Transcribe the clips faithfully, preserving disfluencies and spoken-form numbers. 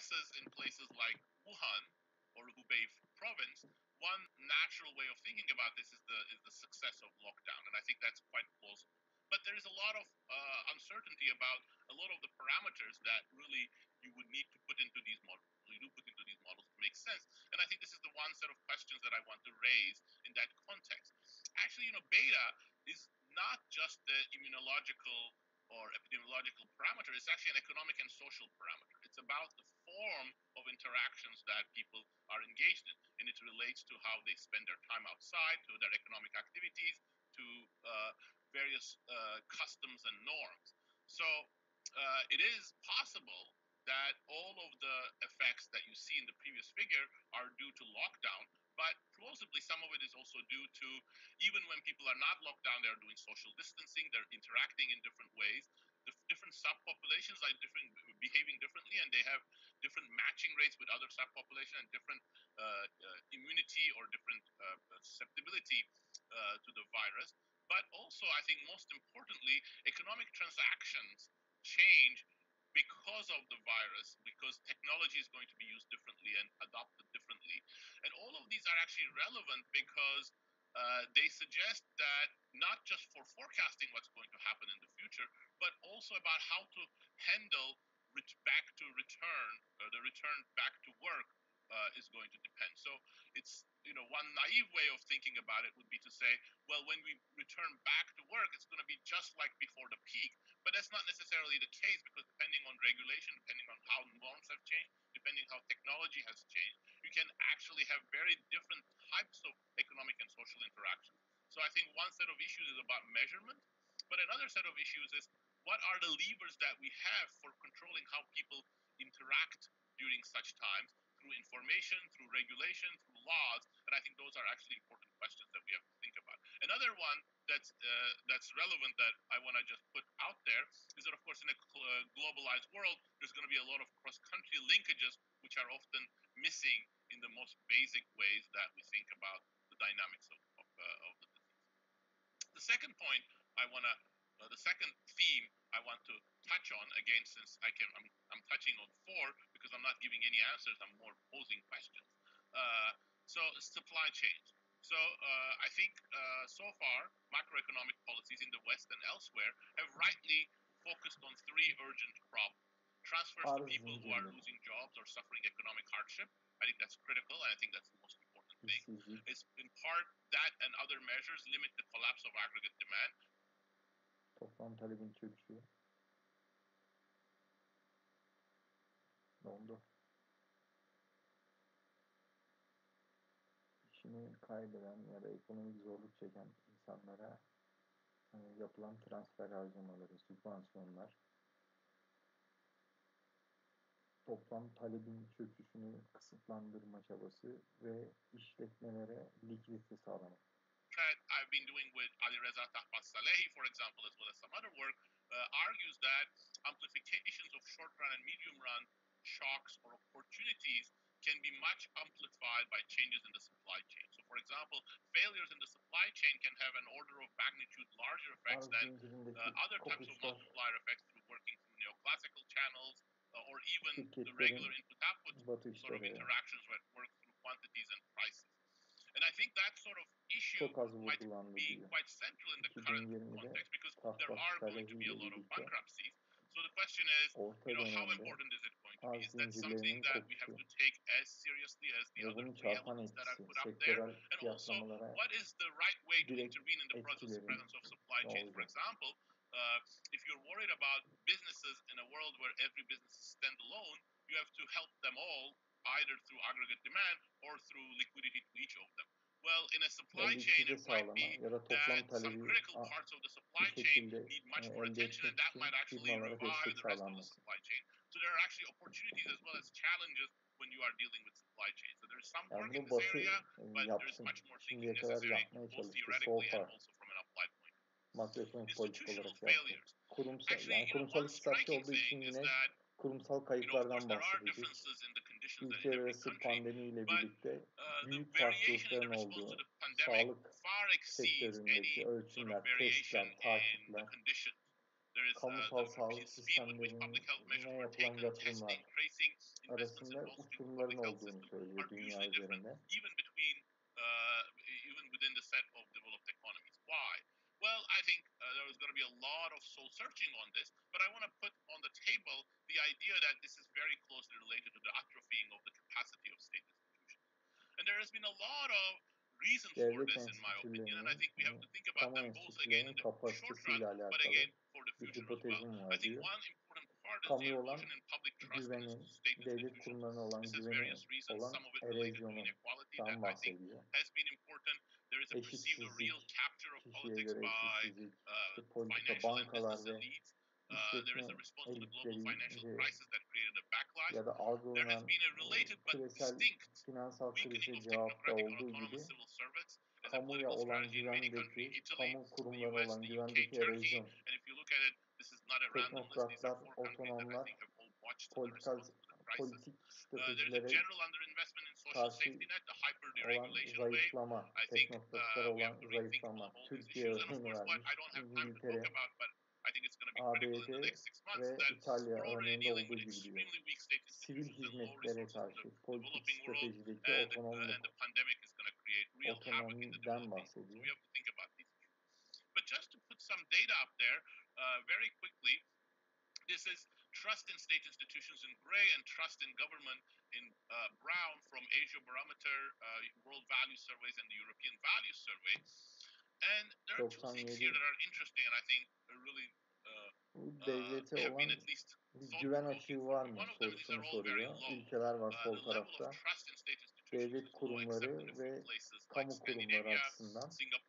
successes in places like Wuhan or Hubei province, one natural way of thinking about this is the is the success of lockdown, and I think that's quite plausible. But there is a lot of uh, uncertainty about a lot of the parameters that really you would need to put into these models. You do put into these models to make sense, and I think this is the one set of questions that I want to raise in that context. Actually, you know, beta is not just the immunological or epidemiological parameter, it's actually an economic and social parameter. It's about the form of interactions that people are engaged in, and it relates to how they spend their time outside, to their economic activities, to uh, various uh, customs and norms. So uh, it is possible that all of the effects that you see in the previous figure are due to lockdown, but plausibly some of it is also due to, even when people are not locked down, they're doing social distancing, they're interacting in different ways. The different subpopulations are different, behaving differently, and they have different matching rates with other subpopulations and different uh, uh, immunity or different uh, susceptibility uh, to the virus. But also, I think most importantly, economic transactions change because of the virus, because technology is going to be used differently and adopted differently. And all of these are actually relevant because uh, they suggest that not just for forecasting what's going to happen in the future, but also about how to handle ret- back to return, or the return back to work uh, is going to depend. So it's, you know, one naive way of thinking about it would be to say, well, when we return back to work, it's going to be just like before the peak. But that's not necessarily the case, because depending on regulation, depending on how norms have changed, depending how technology has changed, you can actually have very different types of economic and social interactions. So I think one set of issues is about measurement, but another set of issues is what are the levers that we have for controlling how people interact during such times, through information, through regulation, through laws, and I think those are actually important questions that we have to think about. Another one that's uh, that's relevant that I want to just put out there is that, of course, in a globalized world, there's going to be a lot of cross-country linkages, which are often missing in the most basic ways that we think about the dynamics of, of, uh, of the disease. The second point I want to, uh, the second theme I want to touch on, again, since I can, I'm, I'm touching on four because I'm not giving any answers, I'm more posing questions. Uh, so supply chains. So uh, I think uh, so far, macroeconomic policies in the West and elsewhere have rightly focused on three urgent problems. Transfers to people who are losing jobs or suffering economic hardship. I think that's critical, and I think that's the most important thing. Is in part that and other measures limit the collapse of aggregate demand. Toplam talebin çöküşü. Dondu. İşini kaybeden ya da ekonomik zorluk çeken insanlara hani yapılan transfer harcamaları, sübvansiyonlar toplam talebin çöküşünü kısıtlandırma çabası ve işletmelere likidite sağlamak. That I've been doing with Ali Reza Tahbassalehi, for example, as well as some other work, uh, argues that amplifications of short-run and medium-run shocks or opportunities can be much amplified by changes in the supply chain. So, for example, failures in the supply chain can have an order of magnitude larger effects than uh, other types of multiplier effects through working through neoclassical channels uh, or even the regular input-output sort of interactions that work through quantities and prices. And I think that sort of issue might be quite central in the current context because there are going to be a lot of bankruptcies. So the question is, you know, how important is it going to be? Is that something that we have to take as seriously as the other three elements that I've put up there? And also, what is the right way to intervene in the presence of supply chain? For example, uh, if you're worried about businesses in a world where every business is standalone, you have to help them all either through aggregate demand or through liquidity to each of them. Well, in a supply chain, it might be that some critical parts of the supply chain need much more attention, and that might actually revive the rest of the supply chain. So there are actually opportunities as well as challenges when you are dealing with supply chain. So there's some work in this area, but there's much more thinking necessary, both theoretically and also from an applied point. Makroekonomik politik olarak yaptı. Kurumsal, yani kurumsal istatistik olduğu için yine kurumsal kayıplardan bahsedecek. Ülkeler arası pandemiyle birlikte büyük farklılıkların olduğu, sağlık sektöründeki ölçümler, testler, takipler, kamusal sağlık sistemlerine yapılan yatırımlar, arasında uçurumların olduğunu söylüyor dünya üzerinde. Even between uh, even within the set of developed economies. Why? Well, I think uh, there is going to be a lot of soul searching on this, but I want to put on the table the idea that this is very closely related to the atrophying of the capacity of state institutions. And there has been a lot of reason for this, in my opinion, and I think we have to think about them both again in the short run, but again for the future as well. I think one important part is the erosion in public trust in state institutions. This has various reasons. Some of it related to inequality that I think has been important. There is a perceived a real capture of politics by uh, financial and business elites. Uh, there is a response to the global financial crisis that created a backlash. Ya da There has been a related but distinct finansal weakening krize of cevapta technocratic olduğu and gibi autonomous civil service as a kamuya political olan strategy in many countries. güvendeki, Italy, kamu the kurumları U S, olan the U K, güvendeki Turkey, erozyon, and if you look at it, this is not a random list. These are teknokratlar, four countries that I otonomlar, think have all watched the politikal, response to the crisis. politik Uh, there is a stratejilere general underinvestment in social karşı safety net, the hyper olan deregulation wave. zayıflama, I think teknokratlar uh, we olan have to rethink zayıflama, all these Türkiye issues. And of örneğini course, what vermiş, I don't have time to talk İngiltere, about, but I think it's going to be A B critical in the D next six months ve that İtalya we're already örneğinde dealing olduğu with gibi diyor. extremely weak state Sivil institutions and low hizmetlere resources in karşı the politik developing world, stratejideki and the, uh, and otonomluk, the pandemic is going to create real havoc in the otonomiden developing world. So bahsediyor. we have to think about these issues. But just to put some data up there, uh, very quickly, this is trust in state institutions in gray and trust in government in uh, brown from Asia Barometer, uh, World Value Surveys, and the European Value Survey. And there are two things here that are interesting and I think are really uh, devlete uh, olan bir güven açığı var mı sorusunu soruyor. Ülkeler var sol tarafta. Devlet kurumları ve kamu kurumları açısından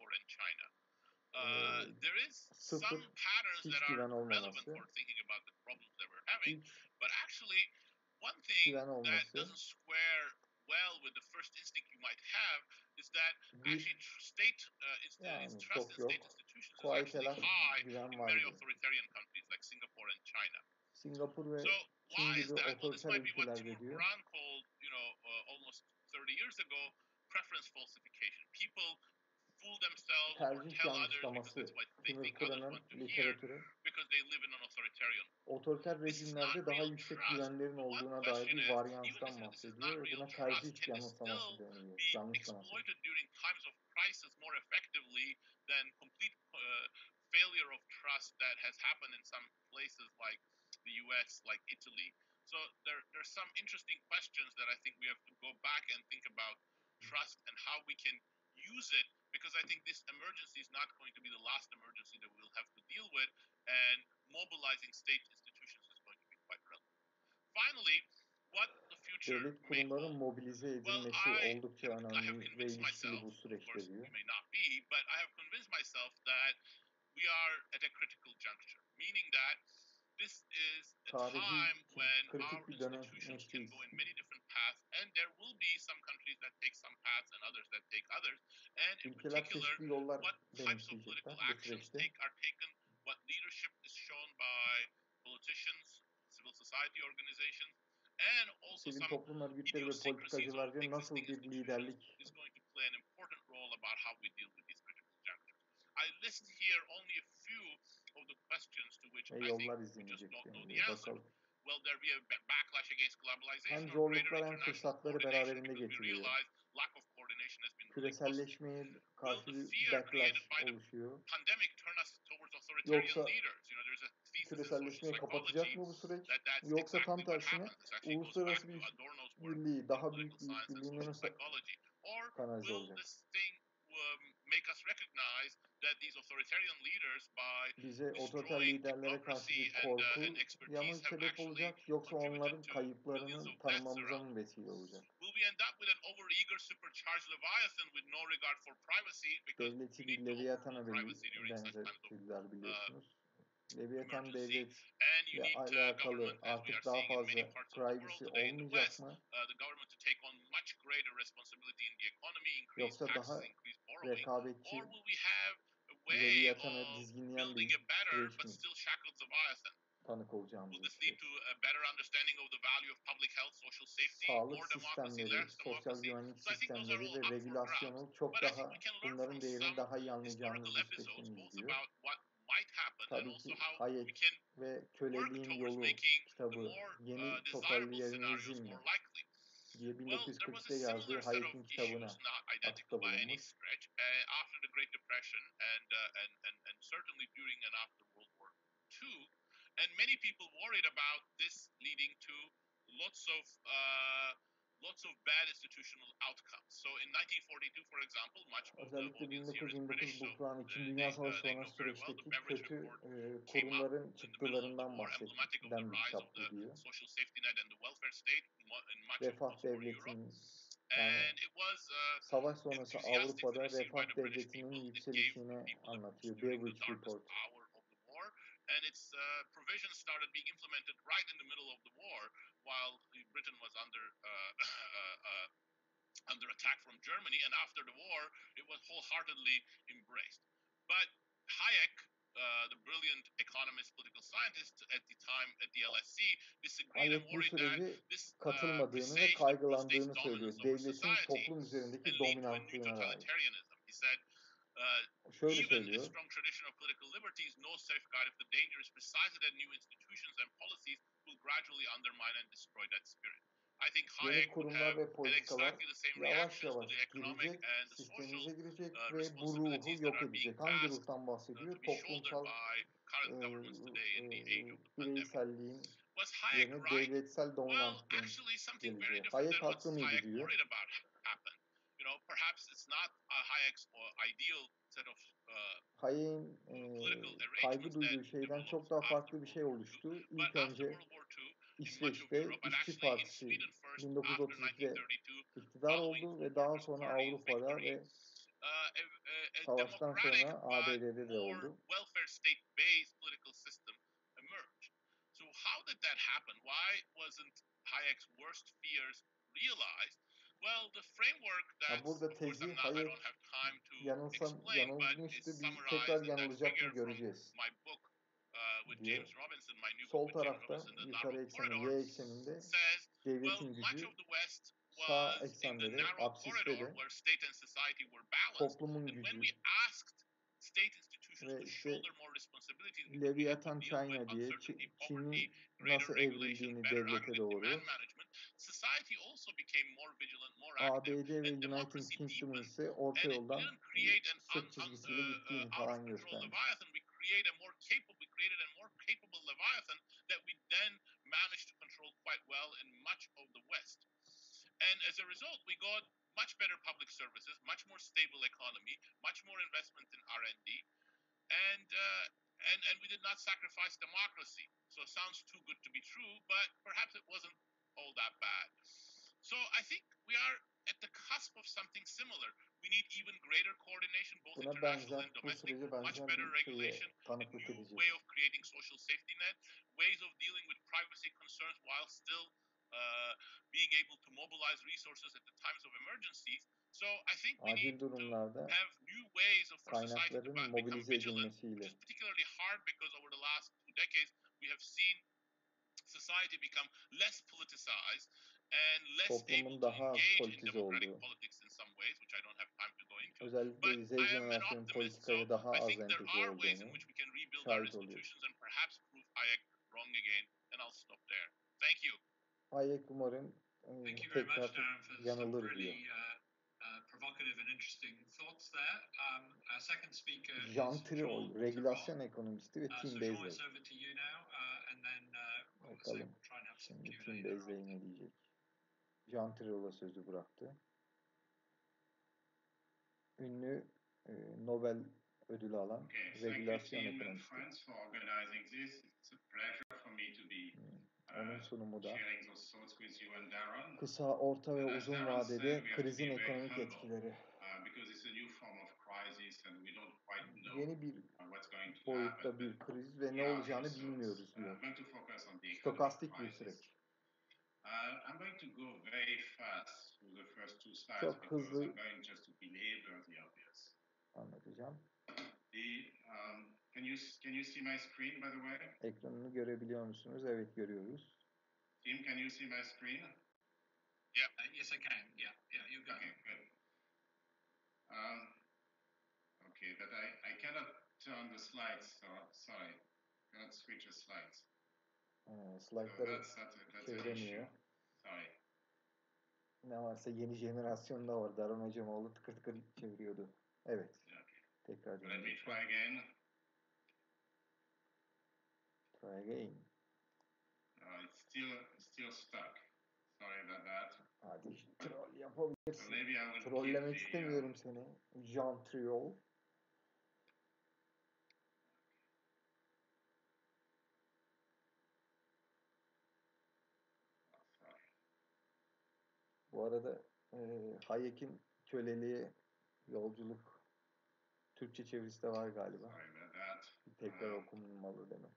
Uh, there is some patterns that are relevant for thinking about the problems that we're having, but actually one thing that doesn't square well with the first instinct you might have is that actually state uh, is, yani is trust in state institutions is actually high in many authoritarian countries like Singapore and China. Singapur ve so Çin why gibi is that? Well, this might be what ülkelerde Timur diyor. Kuran called, you know, uh, almost thirty years ago, preference falsification. People fool themselves or tell others because that's what they think others want to hear because they live in an authoritarian. Otoriter rejimlerde daha yüksek güvenlerin olduğuna dair bir varyanstan bahsediyor ve buna karşı hiçbir yanılsaması deniyor. Yanlışlaması. Exploited during times of crisis more effectively than complete uh, failure of trust that has happened in some places like the U S, like Italy. So there there's some interesting questions that I think we have to go back and think about trust and how we can use it, because I think this emergency is not going to be the last emergency that we'll have to deal with, and mobilizing state institutions is going to be quite relevant. Finally, what the future Devlet may kurumların hold. mobilize edilmesi well, I, oldukça I önemli have ve convinced ilişkili myself, bu of süreçte course diyor. we may not be, but I have convinced myself that we are at a critical juncture, meaning that this is a time when our institutions can go in many different paths, and there will be some countries that take some paths and others that take others. And in particular, what types of political actions take are taken, what leadership is shown by politicians, civil society organizations, and also Sivil some toplum örgütleri ve politikacılarca nasıl bir liderlik is going to play an important role about how we deal with these critical junctures. I list here only a few of the questions to which I think we just don't know the answer. Will there be a backlash against globalization or greater international coordination because we realize lack of coordination has been really küreselleşmeye karşı bir backlash oluşuyor. Pandemic turn us towards authoritarian leaders. You know, there's a thesis in social küreselleşmeyi kapatacak mı bu süreç? that that's Yoksa tam exactly what tersine happens. This actually goes back uluslararası to bir Adorno's work birliği, in daha büyük political bir science and işbirliğine social nasıl psychology, or kanalize will olacak? this thing um, make us recognize that these authoritarian leaders by Bize otoriter liderlere karşı bir korkuya mı sebep olacak, yoksa onların kayıplarını tanımamıza mı vesile olacak? Devleti bir Leviathan'a benzettiler biliyorsunuz. Leviathan devletle alakalı artık daha fazla privacy olmayacak mı? Yoksa daha rekabetçi Leviathan'ı dizginleyen bir süreç mi tanık olacağımızı düşünüyoruz? Sağlık sistemleri, sosyal güvenlik sistemleri ve regülasyonu çok daha, bunların değerini daha iyi anlayacağımızı düşünüyoruz diyor. might happen, and Tabii also ki how we Hayek can ve work Köleliğin towards Yolu making the kitabı, more Yeni uh, desirable scenarios Totalitarizm more mi likely. diye Well, there was a bin dokuz yüz kırk ikide yazdığı similar set of Hayek'in issues, kitabına not identical atıfta by any bulunmuş. stretch, uh, after the Great Depression and, uh, and and and certainly during and after World War Two, and many people worried about this leading to lots of uh, lots of bad institutional outcomes. So in nineteen forty-two, for example, much of the Özellikle audience here is bin dokuz yüz yirmi dokuz British, so buhranı, uh, İkinci they, Dünya uh, Savaşı they sonrası know very well. The süreçteki Beveridge kötü Report e, came out kurumların in the middle of the çıktılarından war, emblematic of the bahseden bir rise kitap of bu the diyor. social safety net and the welfare state in much of Refah post-war Europe. devletinin, yani And it was uh, savaş sonrası enthusiastically Avrupa'da received by refah the British devletinin people. It gave yükselişini people a anlatıyor. boost during the Beveridge darkest Report. hour of the war, and its uh, provisions started being implemented right in the middle of the war, while Britain was under uh, uh, uh, under attack from Germany. And after the war, it was wholeheartedly embraced. But Hayek, uh, the brilliant economist, political scientist at the time at the L S E, disagreed and Hayek bu worried that süreci this uh, katılmadığını ve presaged the state's kaygılandığını söylüyor. dominance over Devletin society toplum and üzerindeki lead to a new dominantlığına dair. totalitarianism. He said, uh, Şöyle even a söylüyor. strong tradition of political liberty is no safeguard if the danger is precisely that new institutions and policies will gradually undermine and destroy that spirit. I think Yeni Hayek would kurumlar have ve had politikalar exactly the same yavaş reactions to yavaş the economic girecek, and the social sistemimize girecek uh, ve bu ruhu responsibilities that yok are being edecek. Hangi asked ruhtan uh, bahsediyor? to be shouldered Toplumsal by e, current governments today in the age e, of the pandemic. bireyselliğin Was Hayek yerine right? devletsel Well, dominantlığın actually, something very geleceği. different Hayek than what haklı mıydı Hayek diyor. worried about happened. You know, perhaps it's not uh, Hayek's uh, ideal set of uh, Hayek'in e, political kaygı arrangements that duyduğu şeyden developed çok daha after farklı bir World şey War oluştu. Two. But İlk after önce World War Two, in much of İsveç'te Europe, but İşçi actually in Partisi Sweden first bin dokuz yüz after otuz ikide nineteen thirty-two, iktidar following oldu ve the daha Workers' sonra Party Avrupa'da victory, ve uh, a, a, a savaştan democratic sonra but A B D'de de more oldu. welfare state-based political system emerged. So how did that happen? Why wasn't Hayek's worst fears realized? Well, the framework Ya that's, burada of course, I'm tezi not, I Hayek don't have time to yanılsam, explain, but is yanılmıştı. Biz tekrar summarized in that yanılacak mı figure from göreceğiz my book uh, with diye. James Robinson, my new book Sol with James tarafta Robinson, The yukarı Narrow ekseni Corridor, Y ekseninde says, well, devletin much gücü, of the West sağ was in the eksende de narrow apsiste corridor de where state and society were balanced. toplumun And when gücü we asked state institutions ve to işte shoulder more responsibilities, we needed to Leviathan deal with China diye uncertainty, Ç- poverty, Çin'in greater nasıl regulation, evrildiğini better devlete aggregate doğru, demand management. Society also became more vigilant, more A active, B D ve and United democracy Kingdom'un deepened. ise orta And it yoldan didn't create an un, sırt un, çizgisiyle uh, gittiğini uh, out of falan control göstermiş. Leviathan. We create a more capable, we created a more capable Leviathan that we then managed to control quite well in much of the West. And as a result, we got much better public services, much more stable economy, much more investment in R and D, and uh, and and we did not sacrifice democracy. So it sounds too good to be true, but perhaps it wasn't all that bad. So I think we are at the cusp of something similar. We need even greater coordination, both Buna international benzer, and bu domestic, sürece much benzer better bir şeye regulation, a tanıklık new edeceğiz. way of creating social safety net, ways of dealing with privacy concerns while still uh, being able to mobilize resources at the times of emergencies. So I think we Acil need to durumlarda have new ways of for society to kaynakların become mobilize vigilant, edilmesiyle. which is particularly hard because over the last two decades we have seen society become less politicized and less able Toplumun to daha az engage in politize democratic olduğu, politics in some ways, which I don't have time to go into. özellikle But Z I am an jenerasyonun optimist, so politikaya daha I az think there entegre are ways in olduğunu which we can rebuild our şahit oluyoruz. institutions and perhaps prove Hayek wrong again. And I'll stop there. Thank you. Hayek umarım e, Thank you very much, tekrar Darren, for some yanılır diyor. really uh, uh, provocative and interesting thoughts there. Um, our second speaker Jean is Tirole, Jean regülasyon Tirole. ekonomisti ve Uh, Tim so Jean, Bezley. it's over to you now, uh, and then uh, we'll, so Bakalım we'll try and have some şimdi Q and A Tim Bezley thereafter. ne diyecek? Jean Tirole'a sözü bıraktı. Ünlü e, Nobel ödülü alan Okay, regülasyon thank you, team, and ekonomisti. friends, for organizing this. It's a pleasure for me to be Hmm. Onun uh, sunumu da sharing those thoughts with you and Darren. kısa, orta ve And as uzun Darren vadede said, we have to krizin be very ekonomik humble, etkileri. uh, because it's a new form of crisis and we don't quite know Yeni bir uh, what's going to boyutta happen. bir But kriz ve ne here are a few olacağını thoughts. bilmiyoruz Uh, diyor. I'm going to focus on the economic Stokastik bir crisis. süreç. Uh, I'm going to go very fast through the first two slides Çok because hızlı I'm going just to belabor the obvious. anlatacağım. The, um, can you can you see my screen, by the way? Ekranını görebiliyor musunuz? Evet, görüyoruz. Tim, can you see my screen? Yeah. Uh, yes, I can. Yeah. Yeah. You go. Okay, good. Um, okay, but I, I cannot turn the slides. So sorry, cannot switch the slides. Ee, slaytları so çeviremiyor. Sorry. Ne varsa yeni jenerasyonda var. Daron Acemoğlu tıkır tıkır çeviriyordu. Evet. Okay. Tekrar Let me try again. Try again. Uh, it's still still stuck. Sorry about that. Hadi troll yapabilirsin. So maybe I will Trollemek keep the, istemiyorum uh, seni. Jean Triol. Bu arada e, Hayek'in Köleliğe Yolculuk Türkçe çevirisi de var galiba. Bir tekrar uh, okunmalı demek.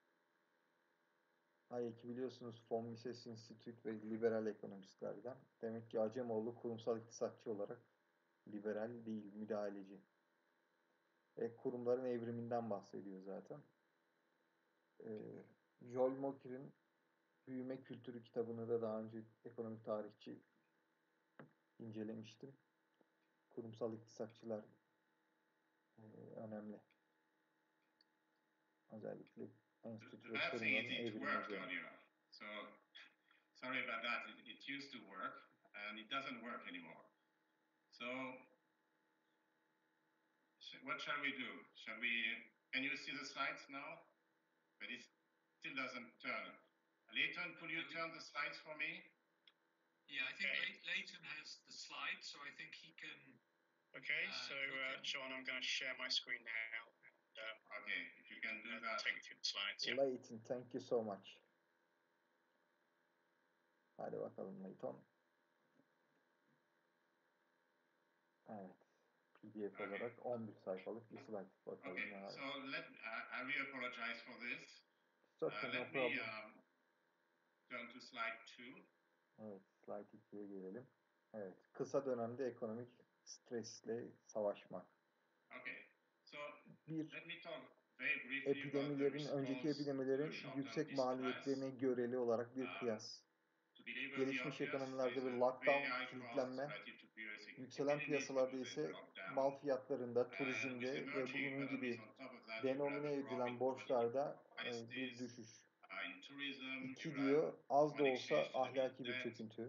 Hayek'i biliyorsunuz Von Mises Institute ve liberal ekonomistlerden. Demek ki Acemoğlu kurumsal iktisatçı olarak liberal değil, müdahaleci. Ve kurumların evriminden bahsediyor zaten. E, Joel Mokir'in Büyüme Kültürü kitabını da daha önce ekonomik tarihçi incelemiştim. Kurumsal iktisatçılar e, önemli. Özellikle enstitü ve kurumların evrimine göre. So, sorry about that. It, it used to work and it doesn't work anymore. So, what shall we do? Shall we? Can you see the slides now? But it still doesn't turn. Leighton, could you turn the slides for me? Yeah, I think okay. Leighton has the slides, so I think he can. Okay, uh, so uh, Sean, I'm going to share my screen now. And, uh, okay, if you can do uh, that. Take you through the slides. Yeah. Leighton, thank you so much. Hadi bakalım Leighton. Evet. P D F okay. olarak on bir sayfalık bir slide. Bakalım okay. ne var. So let, uh, I really apologize for this. It's okay, uh, no let problem. me um, turn to slide two. Evet, slide ikiye gelelim. Evet, kısa dönemde ekonomik stresle savaşmak. Okay. So, bir, let me talk very briefly epidemilerin, önceki epidemilerin yüksek maliyetlerine göreli olarak bir kıyas. Gelişmiş ekonomilerde bir lockdown, kilitlenme, yükselen piyasalarda ise mal fiyatlarında, turizmde ve bunun gibi denomine edilen borçlarda bir düşüş. İki diyor, az da olsa ahlaki bir çöküntü.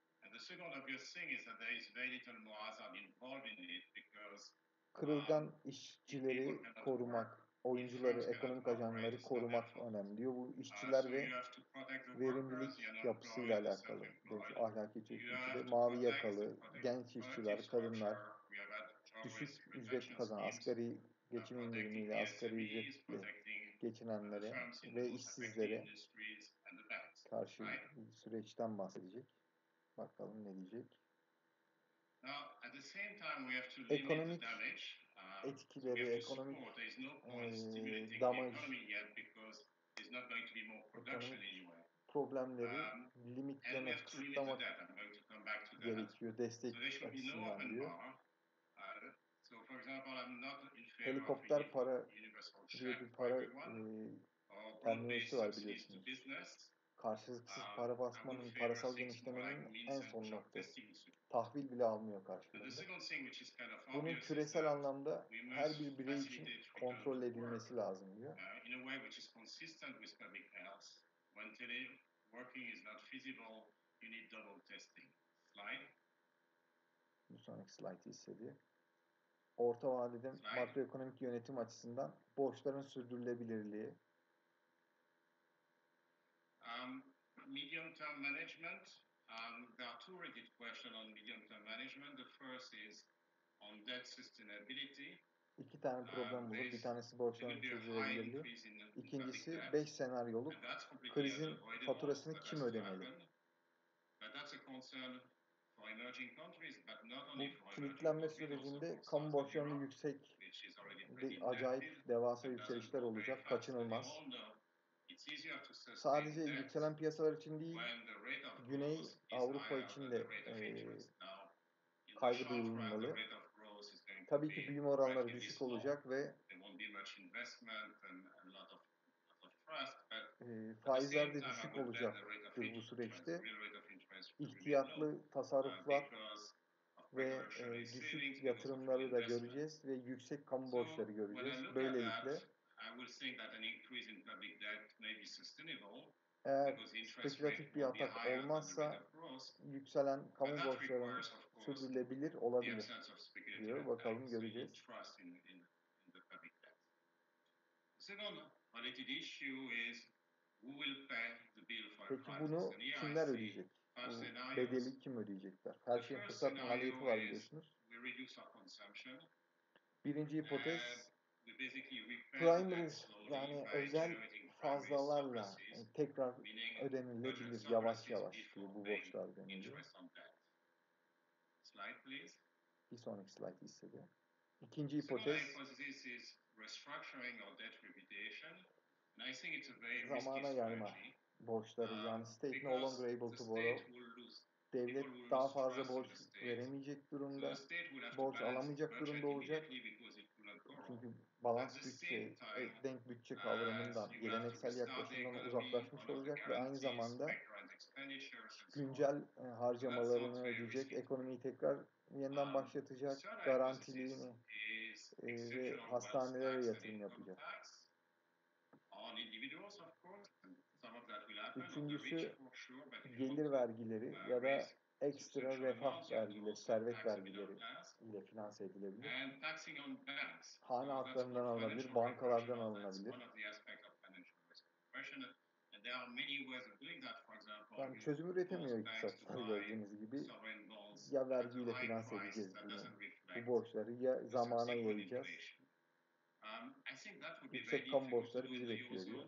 Kırılgan işçileri korumak, oyuncuları, ekonomik ajanları korumak önemli diyor. Bu işçiler ve verimlilik yapısıyla alakalı. Şu ahlaki çöküntüde mavi yakalı, genç işçiler, kadınlar, düşük ücret kazanan, asgari geçim indirimiyle, asgari ücretle geçinenlere ve işsizlere karşı bir süreçten bahsedecek. Bakalım ne diyecek. Ekonomik etkileri, ekonomik e, damaj, ekonomik problemleri limitlemek, kısıtlamak gerekiyor destek açısından diyor. Helikopter para diye bir para e, terminolojisi var biliyorsunuz. Karşılıksız para basmanın, parasal genişlemenin en son noktası. Tahvil bile almıyor karşılığında. Bunun küresel anlamda her bir birey için kontrol edilmesi lazım diyor. Bu sonraki slaytı istedi. Orta vadede makroekonomik yönetim açısından borçların sürdürülebilirliği. Um, medium term management. Um, there are two related questions on medium term management. The first is on debt sustainability. İki tane problem olur. Bir tanesi borçların sürdürülebilirliği. İkincisi beş senaryoluk krizin faturasını kim ödemeli? Bu kilitlenme sürecinde kamu borçlarında yüksek, de, acayip devasa yükselişler olacak. Kaçınılmaz. Sadece yükselen piyasalar için değil, Güney Avrupa için de e, kaygı duyulmalı. Tabii ki büyüme oranları düşük olacak ve e, faizler de düşük olacaktır bu süreçte. İhtiyatlı tasarruflar ve e, düşük yatırımları da göreceğiz ve yüksek kamu borçları göreceğiz. Böylelikle eğer spekülatif bir atak olmazsa yükselen kamu borçlarının sürdürülebilir olabilir diyor. Bakalım göreceğiz. Peki bunu kimler ödeyecek? Bu bedeli kim ödeyecekler? Her şeyin fırsat maliyeti var biliyorsunuz. Birinci hipotez primaries yani özel fazlalarla tekrar ödenilebilir yavaş yavaş diyor bu borçlar deniliyor. Bir sonraki slide istedi. İkinci hipotez zamana yayma borçları yani state no longer able to borrow. Devlet daha fazla borç veremeyecek durumda, borç alamayacak durumda olacak. Çünkü balans bütçe, denk bütçe kavramından, geleneksel yaklaşımdan uzaklaşmış olacak ve aynı zamanda güncel harcamalarını ödeyecek, ekonomiyi tekrar yeniden başlatacak, garantiliğini e, ve hastanelere yatırım yapacak. Üçüncüsü gelir vergileri ya da ekstra refah vergileri, servet vergileri ile finanse edilebilir. Hane halklarından alınabilir, bankalardan alınabilir. Yani çözüm üretemiyor iktisatçılar gördüğünüz gibi. Ya vergiyle finanse edeceğiz bunu, bu borçları ya zamana yayacağız. Yüksek kamu borçları bizi bekliyor diyor.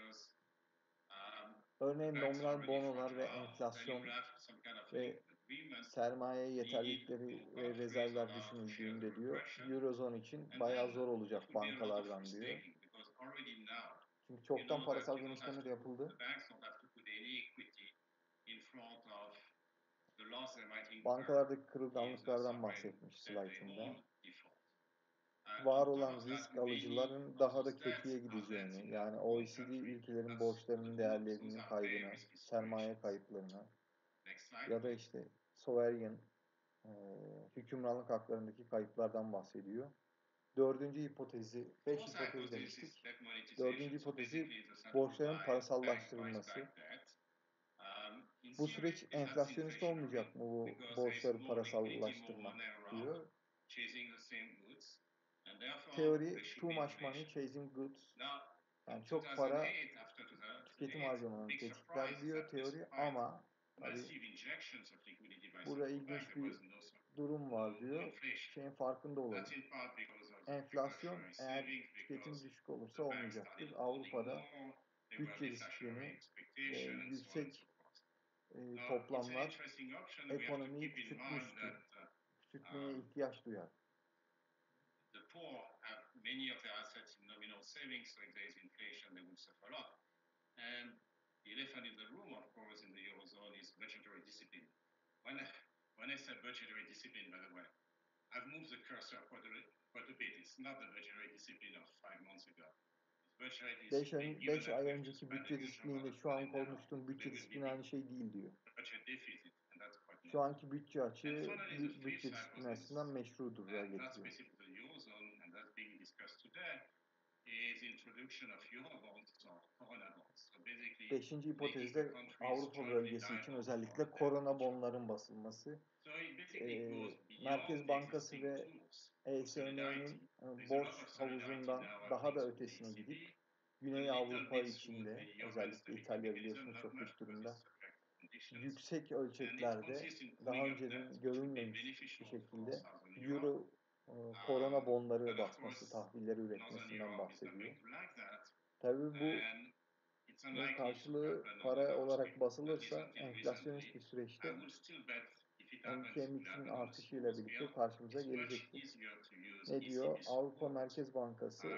Örneğin nominal bonolar ve enflasyon ve sermaye yeterlilikleri ve rezervler düşünüldüğünde diyor, Eurozone için bayağı zor olacak bankalardan diyor. Çünkü çoktan parasal genişleme de yapıldı. Bankalardaki kırılganlıklardan bahsetmiş slaytında. Var olan risk alıcıların daha da kötüye gideceğini, yani O E C D ülkelerin borçlarının değerlerinin kaybına, sermaye kayıplarına ya da işte sovereign e, hükümranlık haklarındaki kayıplardan bahsediyor. Dördüncü hipotezi, beş hipotez demiştik. Dördüncü hipotezi borçların parasallaştırılması. Bu süreç enflasyonist olmayacak mı bu borçları parasallaştırmak diyor. Teori too much money chasing goods. Yani çok para tüketim harcamalarını tetikler diyor teori ama tabii burada ilginç bir durum var diyor. Şeyin farkında olalım. Enflasyon eğer tüketim düşük olursa olmayacaktır. Avrupa'da bütçe disiplini ve yüksek e, toplamlar ekonomiyi küçültmüştür. Küçültmeye ihtiyaç duyar. Many of their assets in nominal savings, so if there is inflation, they will suffer a lot. And the elephant in the room, of course, in the Eurozone is budgetary discipline. When I, when I said budgetary discipline, by the way, I've moved the cursor quite a, quite a bit. It's not the budgetary discipline of five months ago. beş ay önceki bütçe disipliniyle şu an konuştuğum bütçe disiplini aynı şey değil diyor. Şu anki bütçe açığı bütçe disiplini açısından meşrudur da getiriyor. Beşinci hipotezde Avrupa bölgesi için özellikle korona bonların basılması. E, Merkez Bankası ve E S M'nin borç havuzundan daha da ötesine gidip Güney Avrupa içinde özellikle İtalya biliyorsunuz çok kötü durumda. Yüksek ölçeklerde daha önceden görülmemiş bir şekilde Euro korona bonları basması, tahvilleri üretmesinden bahsediyor. Tabii bu bunun karşılığı para olarak basılırsa enflasyonist bir süreçte M iki M üçün artışıyla birlikte karşımıza gelecektir. Ne diyor? Avrupa Merkez Bankası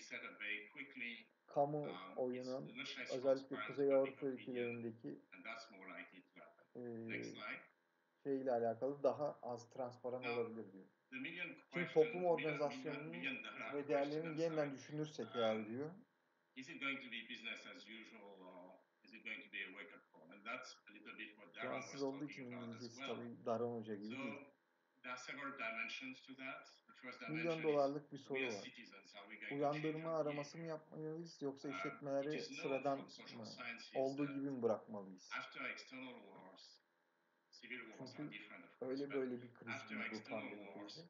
kamuoyunun özellikle Kuzey Avrupa ülkelerindeki e, şeyle alakalı daha az transparan olabilir diyor. Çünkü toplum organizasyonunun ve değerlerini yeniden düşünürsek eğer diyor. Fransız olduğu için İngilizcesi tabii Daron Hoca gibi değil. Milyon dolarlık bir soru var. Uyandırma araması mı yapmalıyız yoksa işletmeleri sıradan mı, olduğu gibi mi bırakmalıyız? Çünkü öyle böyle bir kriz değil bu pandemi krizi.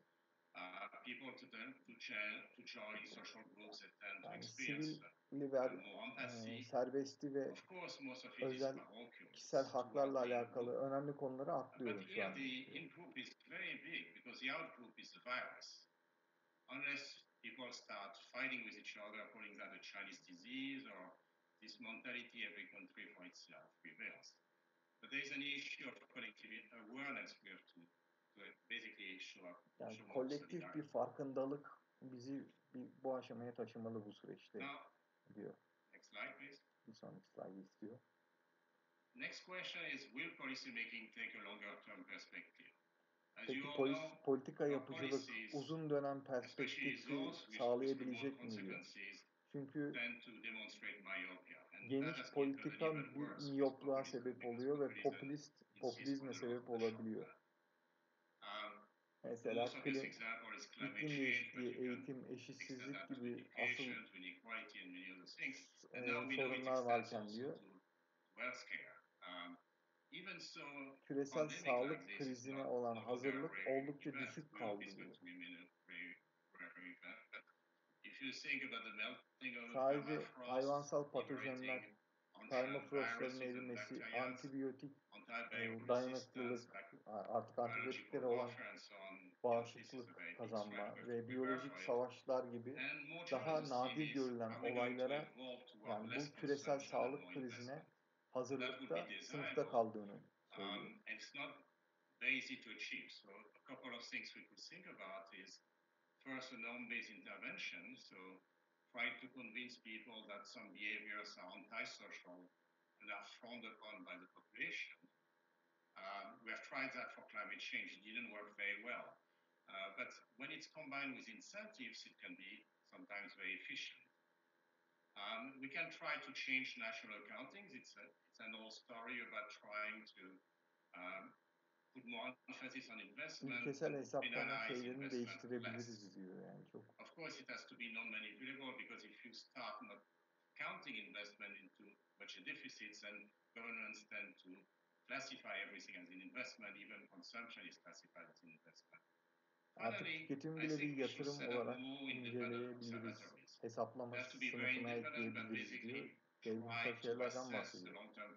Yani sivil liber, e, serbesti ve özel kişisel haklarla alakalı önemli konuları atlıyorum şu an. Unless people start fighting with each other, calling that a Chinese disease or this mentality, every country for itself prevails. But there is an issue of collective awareness we have to, to basically show up. Yani kolektif bir farkındalık bizi bir, bu aşamaya taşımalı bu süreçte Now, diyor. Next slide, please. Bir sonraki slide istiyor. Next question is, will policy making take a longer term perspective? Peki polis, politika yapıcılık uzun dönem perspektifi sağlayabilecek mi diyor. Çünkü geniş politika bir miyopluğa sebep oluyor ve popülist popülizme sebep olabiliyor. Mesela klim, iklim değişikliği, eğitim, eşitsizlik gibi asıl e, sorunlar varken diyor. Küresel sağlık krizine olan hazırlık oldukça düşük kaldı diyor. Sadece hayvansal patojenler, permafrostların erimesi, antibiyotik e, dayanıklılık, artık antibiyotiklere olan bağışıklık kazanma ve biyolojik savaşlar gibi daha nadir görülen olaylara, yani bu küresel sağlık krizine hazırlıkta sınıfta kaldığını söylüyor. First, a norm-based intervention, so trying to convince people that some behaviors are antisocial and are frowned upon by the population. Um, we have tried that for climate change. It didn't work very well. Uh, but when it's combined with incentives, it can be sometimes very efficient. Um, we can try to change national accountings. It's, a, it's an old story about trying to um, İlkesel hesaplama şeylerini değiştirebiliriz diyor yani çok. Of course it has to be non-manipulable because if you start not counting investment into budget deficits, then governments tend to classify everything as an investment, even consumption is classified as an investment. Artık tüketim bile bir yatırım olarak inceleyebiliriz. Hesaplama sınıfına ekleyebiliriz diyor. Devrimsel şeylerden bahsediyor.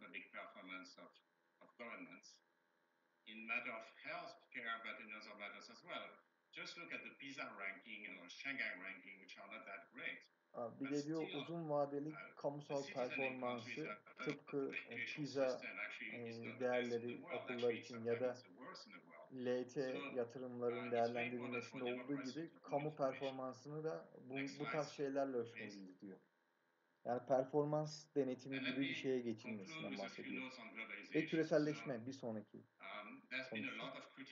In matter of health care, but in other matters as well. Just look at the PISA ranking or Shanghai ranking, which are not that great. Bir de diyor uzun vadeli kamusal performansı tıpkı PISA değerleri okullar için ya da L T yatırımların değerlendirilmesinde olduğu gibi kamu performansını da bu, bu tarz şeylerle ölçmeliyiz diyor. Yani performans denetimi gibi bir şeye geçilmesinden bahsediyor. Ve küreselleşme bir sonraki konusu.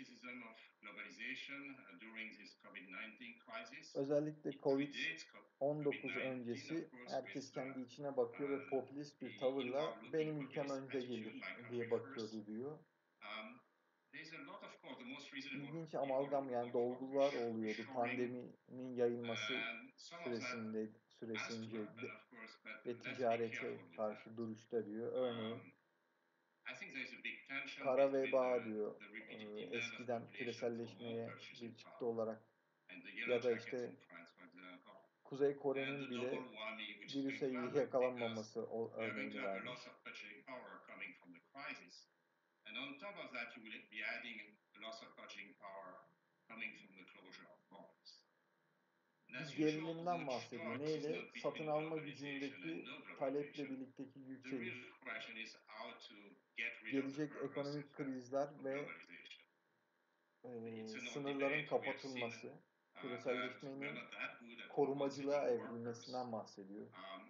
Özellikle covid on dokuz öncesi herkes kendi içine bakıyor ve popülist bir tavırla benim ülkem önde gelir diye bakıyordu diyor. İlginç amalgam yani dolgular oluyordu pandeminin yayılması süresinde süresince de, ve ticarete karşı duruşta diyor. Örneğin kara veba diyor e, eskiden küreselleşmeye bir çıktı olarak ya da işte Kuzey Kore'nin bile virüse yakalanmaması örneğini vermiş. And on top of that, you will be adding a loss of purchasing power coming from the closure of borders. Bir gerilimden bahsediyor. Neyle? Satın alma gücündeki taleple birlikteki yükseliş, gelecek ekonomik krizler ve e, sınırların kapatılması, küreselleşmenin korumacılığa evrilmesinden bahsediyor.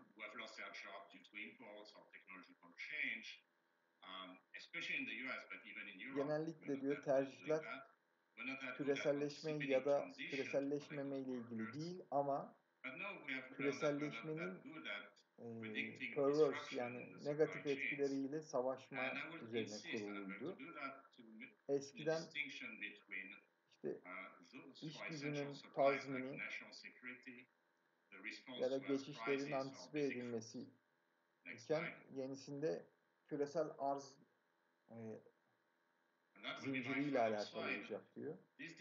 Genellikle diyor tercihler küreselleşme ya da küreselleşmeme ile ilgili değil ama küreselleşmenin e, perverse yani negatif etkileriyle savaşma üzerine kuruluydu. Eskiden işte iş gücünün tazmini ya da geçişlerin antisipe edilmesi iken yenisinde küresel arz e, zinciriyle alakalı olacak diyor.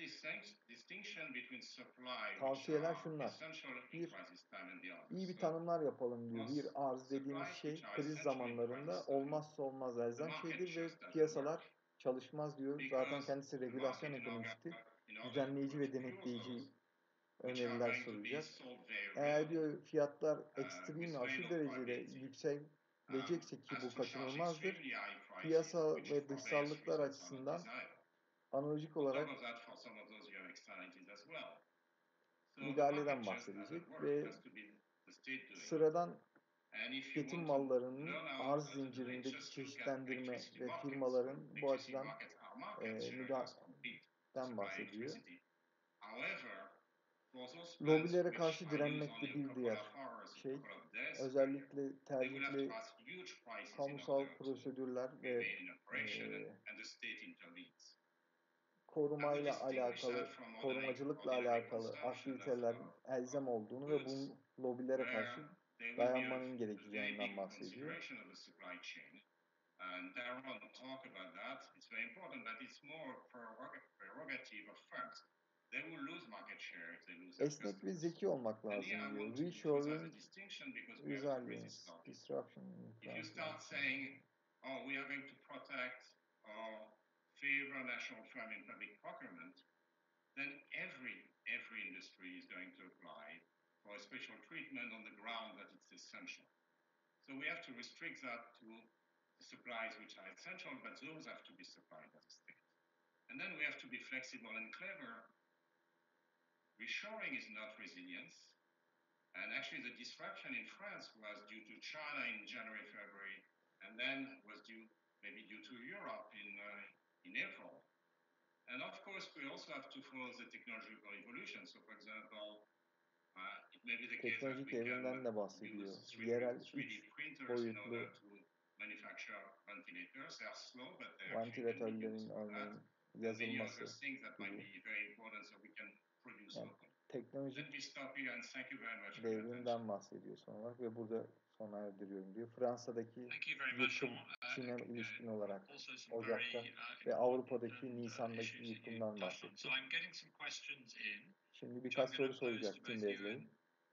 Tavsiyeler şunlar. Bir, iyi bir tanımlar yapalım diyor. Bir, arz dediğimiz şey kriz zamanlarında olmazsa olmaz elzem şeydir ve piyasalar çalışmaz diyor. Zaten kendisi regülasyon ekonomisti, düzenleyici ve denetleyici öneriler sunacak. Eğer diyor fiyatlar ekstrem aşırı derecede yükselecekse ki bu kaçınılmazdır, piyasa ve dışsallıklar açısından analojik olarak müdahaleden bahsedecek ve sıradan tüketim mallarının arz zincirindeki çeşitlendirme ve firmaların bu açıdan e, müdahaleden bahsediyor. Lobilere karşı direnmek de bir diğer şey. Özellikle tercihli kamusal prosedürler ve e, korumayla alakalı, korumacılıkla alakalı aktiviteler elzem olduğunu ve bu lobilere karşı dayanmanın gerekeceğinden bahsediyor. Esnek ve zeki olmak lazım diyor. Reshoring, resilience, disruption, oh, we are going to protect or favor national firm in public procurement, then every every industry is going to apply for a special treatment on the ground that it's essential. So we have to restrict that to the supplies which are essential, but those have to be supplied as a state. And then we have to be flexible and clever. Reshoring is not resilience. And actually the disruption in France was due to China in January, February, and then was due maybe due to Europe in uh, in April. And of course, we also have to follow the technological evolution. So, for example, uh, it may be the case that we can de bahsediyor. Yerel üç boyutlu ventilators. They are slow, but they ventilatörlerin örneğin yazılması gibi. Yani teknolojik devrimden bahsediyor son olarak ve burada sona erdiriyorum diyor. Fransa'daki yıkım Çin'e ilişkin olarak Ocak'ta ve Avrupa'daki Nisan'daki yıkımdan bahsediyor. Şimdi birkaç soru soracak Tim Bezley'in.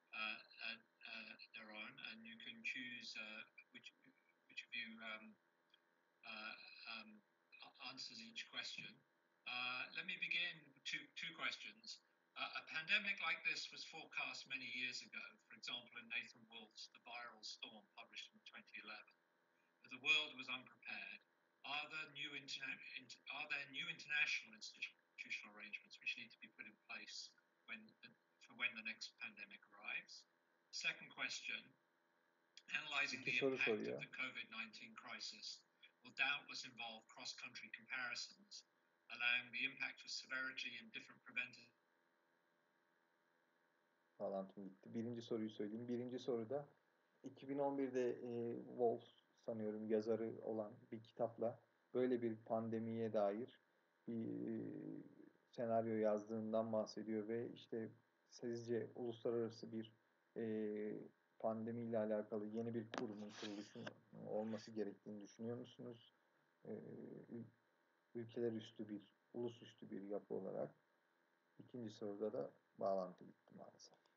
Answers each question. Uh, let me begin two two questions. Uh, a pandemic like this was forecast many years ago. For example, in Nathan Wolf's The Viral Storm, published in twenty eleven. But the world was unprepared. Are there new interna- inter- are there new international institutional arrangements which need to be put in place when the, for when the next pandemic arrives? Second question. Analyzing the impact of the COVID nineteen crisis will doubtless involve cross-country comparisons, allowing the impact of severity in different preventive. Bağlantım gitti. Birinci soruyu söyleyeyim. Birinci soruda iki bin on birde e, Wolf sanıyorum yazarı olan bir kitapla böyle bir pandemiye dair bir e, senaryo yazdığından bahsediyor ve işte sizce uluslararası bir e, pandemiyle alakalı yeni bir kurumun kuruluşun olması gerektiğini düşünüyor musunuz? E, ülkeler üstü bir, ulus üstü bir yapı olarak. İkinci soruda da bağlantı gitti maalesef.